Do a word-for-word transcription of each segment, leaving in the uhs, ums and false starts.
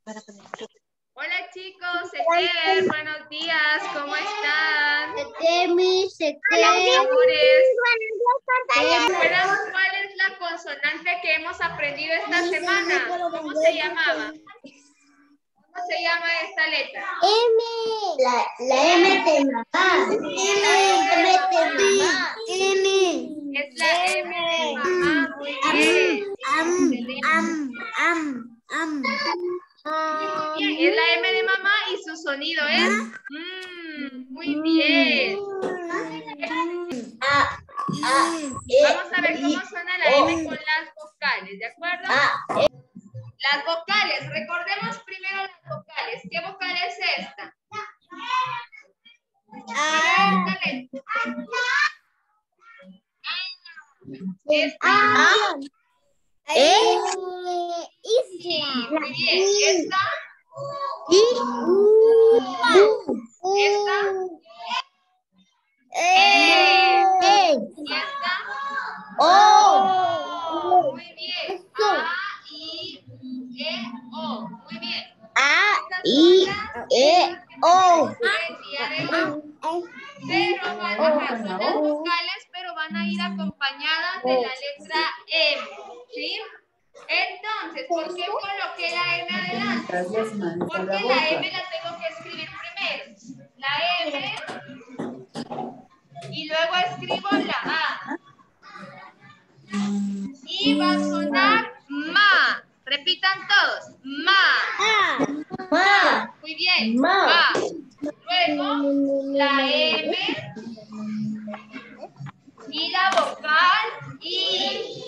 Hola chicos, Esther, buenos días, ¿cómo están? Buenos días. ¿Recuerdan cuál es la consonante que hemos aprendido esta semana? ¿Cómo se llamaba? ¿Cómo se llama esta letra? M. La, la M de mamá. M de mamá. M. Es la M de mamá, muy bien. Am, am, am, am. Bien, es la M de mamá y su sonido es mm, muy bien. A, a, Vamos a ver cómo suena la M con las vocales, ¿de acuerdo? Las vocales, recordemos primero las vocales. ¿Qué vocal es esta? A. Esta. E. Sí, muy bien. Esta. Esta. E. Y esta. O. Muy bien. A, I, E, O. Muy bien. A, I, E, O. Pero van a son las vocales, pero van a ir acompañadas de la letra M, ¿sí? Entonces, ¿por qué coloqué la M adelante? Porque la M la tengo que escribir primero. La M y luego escribo la A. Y va a sonar ma. Repitan todos. Ma. Ma. Muy bien. Ma. Ma. Luego la M y la vocal I.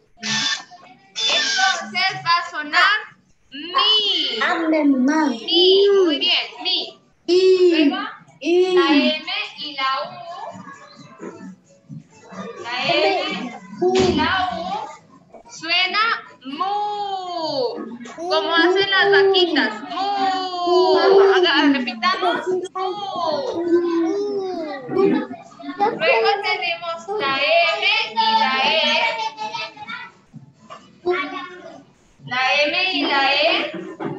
Entonces va a sonar mi. Mi. Muy bien. Mi. Luego la M y la U. La M y la U suena mu. Como hacen las vaquitas. Mu. Haga, repitamos. Mu. Luego tenemos la M y la E. La M y la E.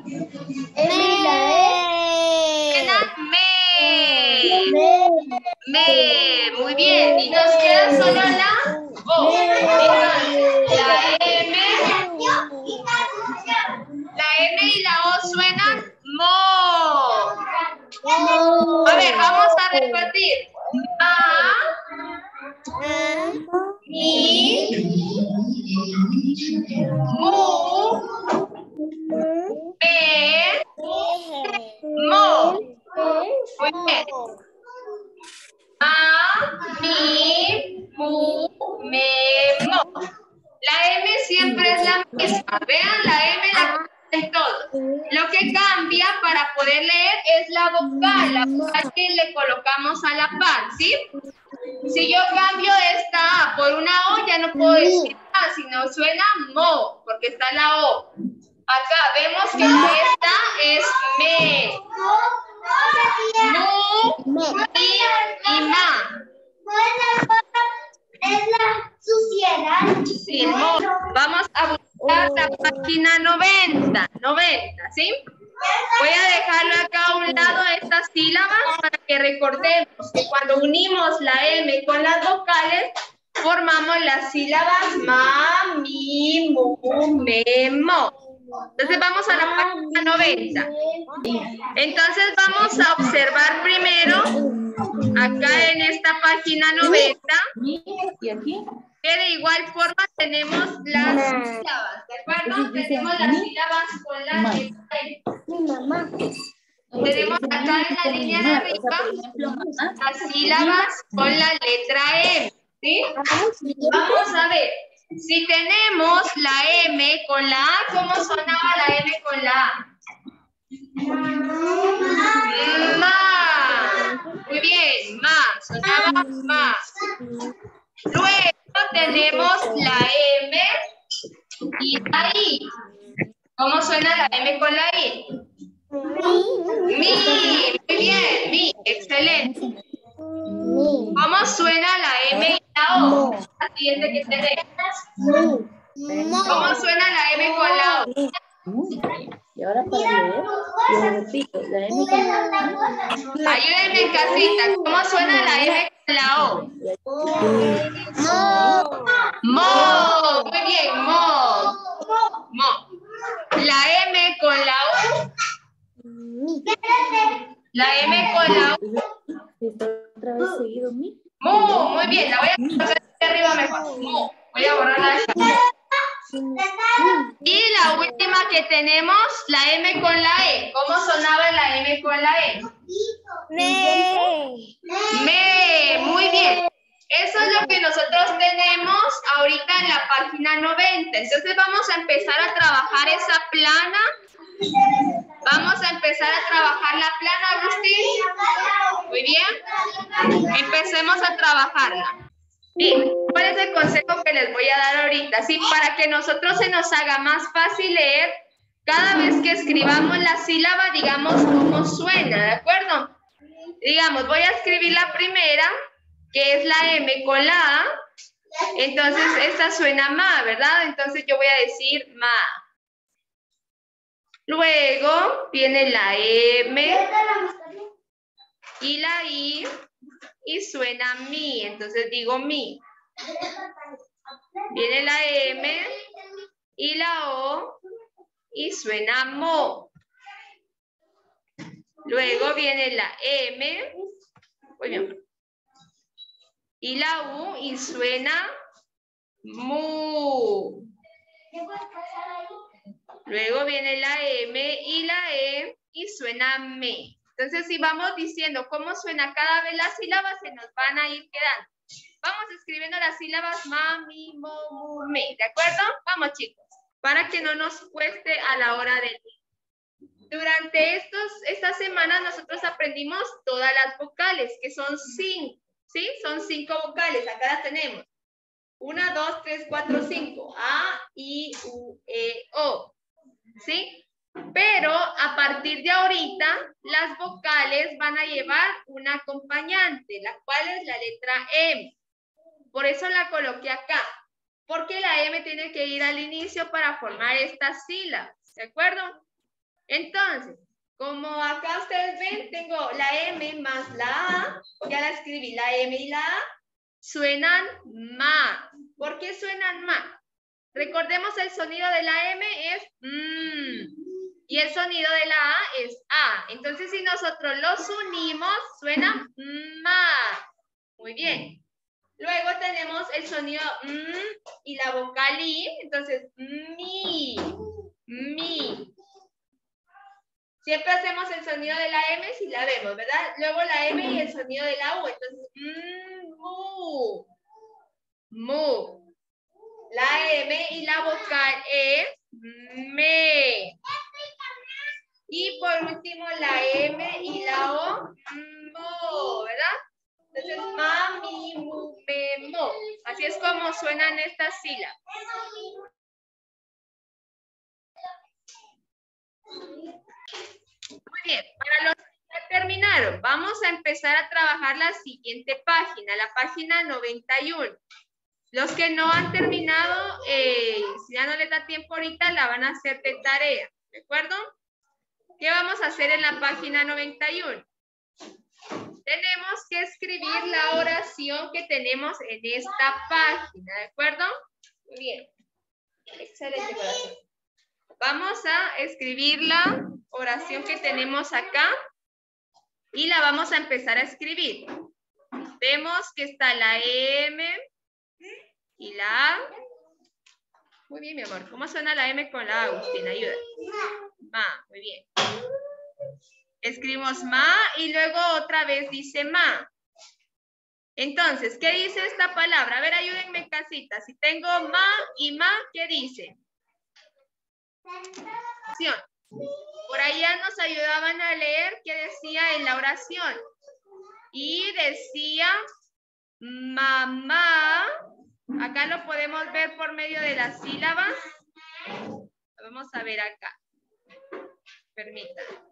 Suena me. Me. Muy bien. Y nos queda solo la O. Entonces, la M. La M y la O suenan mo. A ver, vamos a repetir. Ma. Mi. Mu. Me. Mo. Muy bien. Ma, mi, mu, me, mo. La M siempre es la misma. Vean, la M la en todo. Lo que cambia para poder leer es la vocal, la vocal que le colocamos a la par, ¿sí? Si yo cambio esta A por una O, ya no puedo decir A, sino suena mo, porque está la O. Acá vemos que esta es me. Mu, mi y ma. Es la suciedad. Sí, mo. Vamos a buscar la página noventa. noventa, ¿sí? Voy a dejarlo acá a un lado a estas sílabas para que recordemos que cuando unimos la M con las vocales, formamos las sílabas ma, mi, mu, me, mo. Entonces vamos a la página noventa. Entonces vamos a observar primero, acá en esta página noventa, que de igual forma tenemos las sílabas, ¿de acuerdo? Tenemos las sílabas con la letra M. Tenemos acá en la línea de arriba las sílabas con la letra M, ¿sí? Vamos a ver. Si tenemos la M con la A, ¿cómo sonaba la M con la A? Ma. Muy bien, ma. Sonaba ma. Luego tenemos la M y la I. ¿Cómo suena la M con la I? Mi. Muy bien, mi. Excelente. ¿Cómo suena la M y la O? La siguiente que tenemos. ¿Cómo suena la M con la O? Y ahora para leer, yo repito, la M con la A. Ayúdenme en casita. ¿Cómo suena la M con la O? Mo. Mo. Muy bien, mo. Mo. La M con la U. La M con la U. Está otra vez seguido mi. Mu. Muy bien. La voy a pasar de arriba mejor. Mu. Voy a borrar la M. Y la última que tenemos, la M con la E. ¿Cómo sonaba la M con la E? Me. Me. Muy bien. Eso es lo que nosotros tenemos ahorita en la página noventa. Entonces vamos a empezar a trabajar esa plana. Vamos a empezar a trabajar la plana, Agustín. Muy bien. Empecemos a trabajarla. Bien, ¿cuál es el consejo que les voy a dar ahorita? Sí, para que nosotros se nos haga más fácil leer, cada vez que escribamos la sílaba, digamos cómo suena, ¿de acuerdo? Digamos, voy a escribir la primera, que es la M con la A. Entonces, esta suena ma, ¿verdad? Entonces, yo voy a decir ma. Luego, viene la M y la I. Y suena mi, entonces digo mi. Viene la M y la O y suena mo. Luego viene la M y la U y suena mu. Luego viene la M y la E y suena me. Entonces, si vamos diciendo cómo suena cada vez las sílabas, se nos van a ir quedando. Vamos escribiendo las sílabas ma, mi, mo, mu, me. ¿De acuerdo? Vamos, chicos. Para que no nos cueste a la hora de leer. Durante estos, estas semanas nosotros aprendimos todas las vocales, que son cinco. ¿Sí? Son cinco vocales. Acá las tenemos. Una, dos, tres, cuatro, cinco. A, I, U, E, O. ¿Sí? Pero a partir de ahorita, las vocales van a llevar un acompañante, la cual es la letra M. Por eso la coloqué acá, porque la M tiene que ir al inicio para formar estas sílabas, ¿de acuerdo? Entonces, como acá ustedes ven, tengo la M más la A, ya la escribí, la M y la A, suenan ma. ¿Por qué suenan ma? Recordemos el sonido de la M es mmm. Y el sonido de la A es A. Entonces, si nosotros los unimos, suena ma. Muy bien. Luego tenemos el sonido M y la vocal I. Entonces, mi. Mi. Siempre hacemos el sonido de la M si la vemos, ¿verdad? Luego la M y el sonido de la U. Entonces, mm, mu. Mu. La M y la vocal E, me. Y por último la M y la O, mo, ¿verdad? Entonces, ma, mi, mu, me, mo. Así es como suenan estas sílabas. Muy bien, para los que ya terminaron, vamos a empezar a trabajar la siguiente página, la página noventa y uno. Los que no han terminado, eh, si ya no les da tiempo ahorita, la van a hacer de tarea, ¿de acuerdo? ¿Qué vamos a hacer en la página noventa y uno? Tenemos que escribir la oración que tenemos en esta página, ¿de acuerdo? Muy bien. Excelente, corazón. Vamos a escribir la oración que tenemos acá y la vamos a empezar a escribir. Vemos que está la M y la A. Muy bien, mi amor. ¿Cómo suena la M con la A, Agustín? Ayuda. Ma, muy bien. Escribimos ma y luego otra vez dice ma. Entonces, ¿qué dice esta palabra? A ver, ayúdenme en casita. Si tengo ma y ma, ¿qué dice? Por allá nos ayudaban a leer qué decía en la oración. Y decía mamá. Acá lo podemos ver por medio de las sílabas. Vamos a ver acá. Permítanme.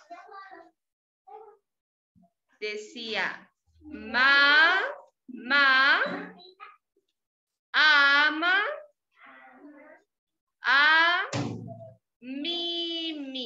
Decía ma, ma, ama, a, mi, mi.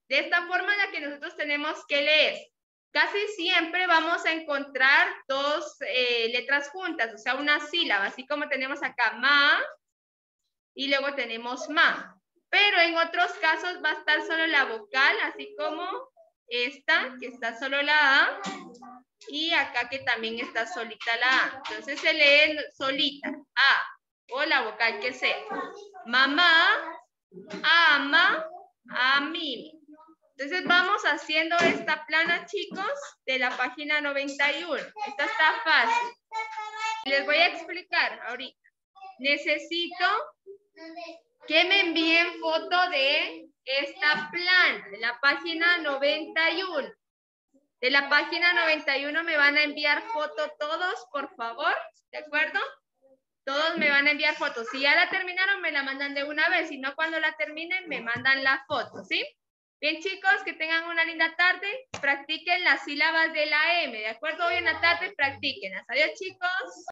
De esta forma es la que nosotros tenemos que leer. Casi siempre vamos a encontrar dos eh, letras juntas, o sea, una sílaba, así como tenemos acá ma y luego tenemos ma. Pero en otros casos va a estar solo la vocal, así como esta, que está solo la A, y acá que también está solita la A. Entonces se lee solita, A, o la vocal que sea. Mamá, ama, a mí. Entonces vamos haciendo esta plana, chicos, de la página noventa y uno. Esta está fácil. Les voy a explicar ahorita. Necesito que me envíen foto de esta plana, de la página noventa y uno. De la página noventa y uno me van a enviar foto todos, por favor, ¿de acuerdo? Todos me van a enviar fotos. Si ya la terminaron, me la mandan de una vez. Si no, cuando la terminen, me mandan la foto, ¿sí? Bien, chicos, que tengan una linda tarde. Practiquen las sílabas de la M, ¿de acuerdo? Hoy en la tarde, practíquenlas. Adiós, chicos.